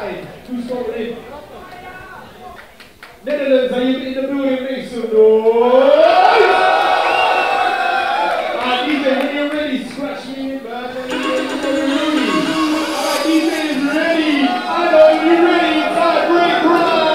side. Who's going in? Netherlands, are you in the building? Make some noise! DJ, when you're ready, scratch me in, man. Alright, DJ is ready. I know you're ready. Time break round.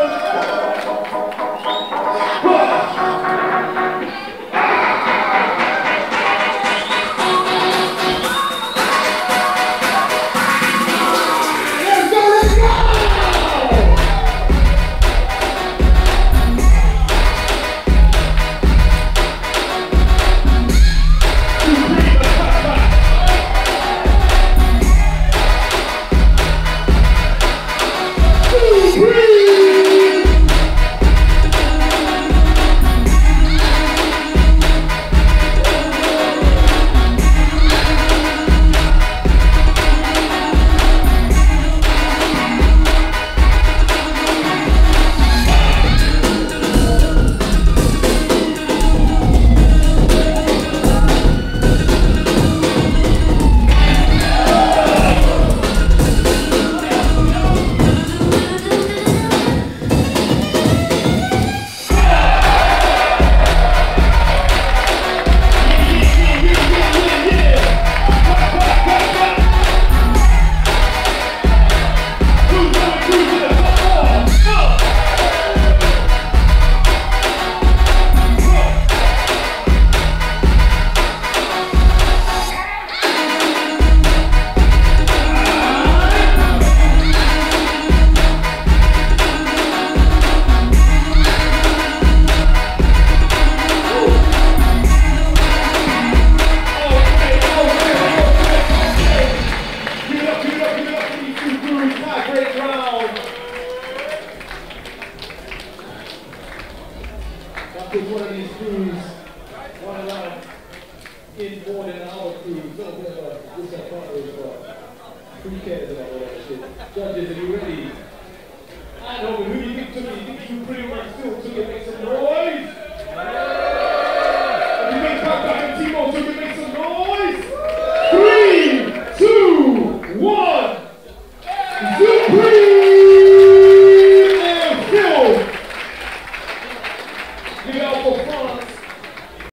One of these crews, one of our in-born and our crews, a little bit of a disappointment, but who cares about all that shit? Judges, are you ready? I know, but who do you think took it? You think Zoopreme still took it? Make some noise!